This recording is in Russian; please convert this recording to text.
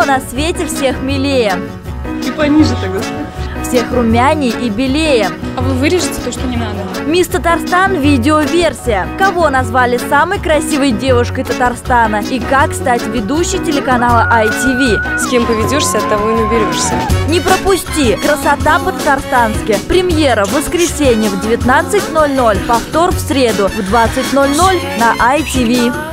Кто на свете всех милее? И пониже тогда. Всех румяней и белее. А вы вырежете то, что не надо? Мисс Татарстан видеоверсия. Кого назвали самой красивой девушкой Татарстана? И как стать ведущей телеканала ITV? С кем поведешься, от того и наберешься. Не пропусти! Красота по-татарстански. Премьера в воскресенье в 19:00, повтор в среду в 20:00 на ITV.